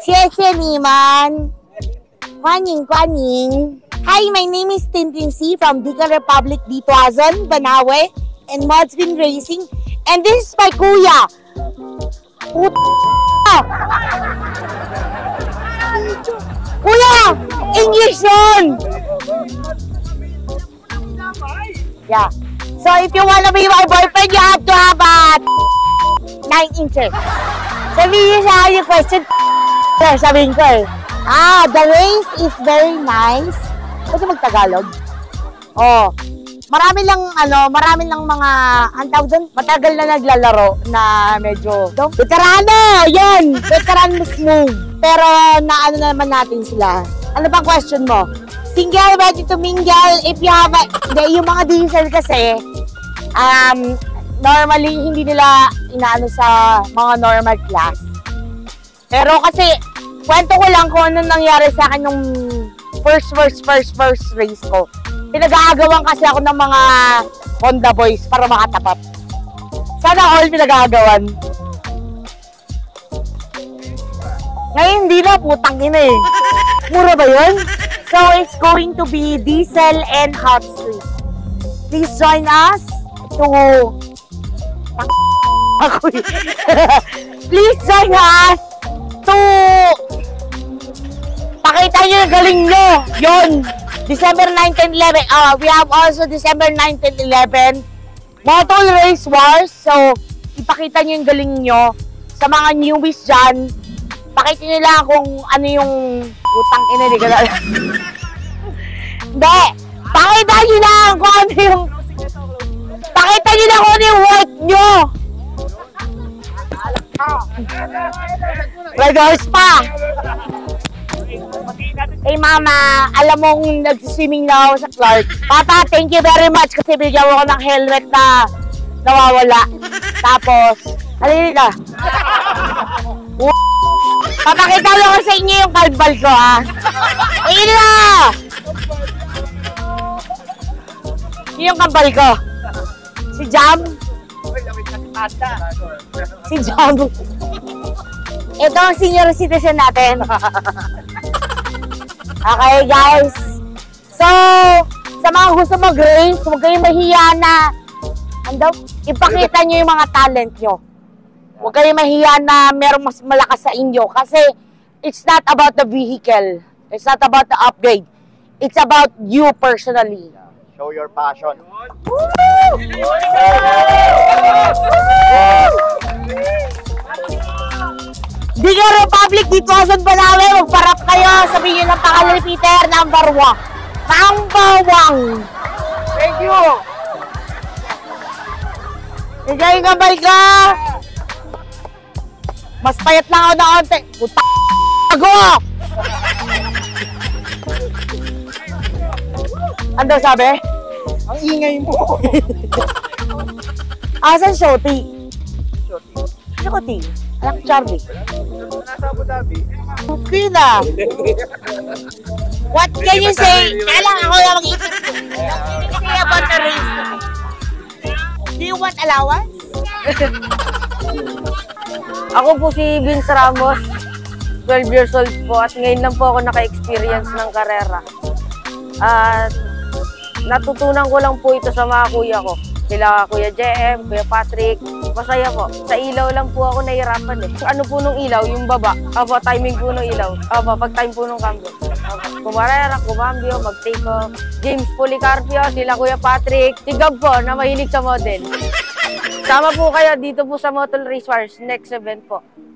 谢谢你们，欢迎欢迎。Hi, my name is Tintin C from Diga Republic D2000, Banawe, and Modsvin Racing. And this is my kuya. Kuya, English yun! Yeah. So if you wanna be my boyfriend, you have to have 9 inches. Sabihin siya yung question. Sabihin ko eh. The race is very nice. Pwede mag-Tagalog? Oh. Marami lang mga, ang tawag doon, matagal na naglalaro na medyo, veterano! Yan! Veteran move. Pero naano na naman natin sila. Ano bang question mo? Single, ready to mingle, if you have yung mga diesel kasi, normally, hindi nila inaano sa mga normal class. Pero kasi, kwento ko lang kung ano nangyari sa akin nung first race ko. Pinag-aagawan kasi ako ng mga Honda boys para makatapat. Sana all pinag-aagawan. Ngayon hindi na, putang ina eh. Mura ba yun? So it's going to be diesel and hot street. Please join us to... Please join us to... Pakita nyo yung galing nyo. Yun. December 9, 10, 11. We have also December 9, 10, 11. Motor Race Wars. So, ipakita nyo yung galing nyo sa mga newbies dyan. Pakita nyo lang kung ano yung utang ina. Hindi. Pakita nyo lang kung ano yung... Pakita nyo lang kung ano yung worth nyo. Red horse pa. Hey mama, alam mong nagsiswimming na ako sa Clark. Papa, thank you very much kasi bigyan mo ko ng helmet na nawawala. Tapos, halili ka. Papakita mo ko sa inyo yung kalbal ko ha. Ayun na! Yung kambal ko. Si Jam. Si Jam. Ito ang senior citizen natin. Okay guys, so sa mga gusto mag-race, huwag kayong mahiya na ipakita nyo yung mga talent nyo. Huwag kayong mahiya na merong mas malakas sa inyo kasi it's not about the vehicle, it's not about the upgrade, it's about you personally. Show your passion. Diga Republic, D2000 Banawe, magparap kayo. Sabihin nyo ng pangalan ni Peter, number 1. Number 1. Thank you. Enjoy ka, balik ka. Mas payat lang ako na konti. Puta ako! Ano sabi? Ang ingay mo. Asan Shoti? Shoti? Anak Charlie. Nasa Abu Dhabi. Okay na. What can you say? Kailang ako na mag-isip. What can you say about the race? Do you want allowance? Ako po si Vince Ramos, 12 years old po at ngayon lang po ako naka-experience ng karera. At natutunan ko lang po ito sa mga kuya ko. Sila Kuya JM, Kuya Patrick, masaya po. Sa ilaw lang po ako nahirapan eh. Ano po nung ilaw? Yung baba. Opo, timing po nung ilaw. Opo, pag-time po nung cambio. Kumarera, kumambio, mag-take off. James Policarpio, sila Kuya Patrick. Si Gab po, na mahilig sa model. Sama po kayo dito po sa Motor Race Wars, next event po.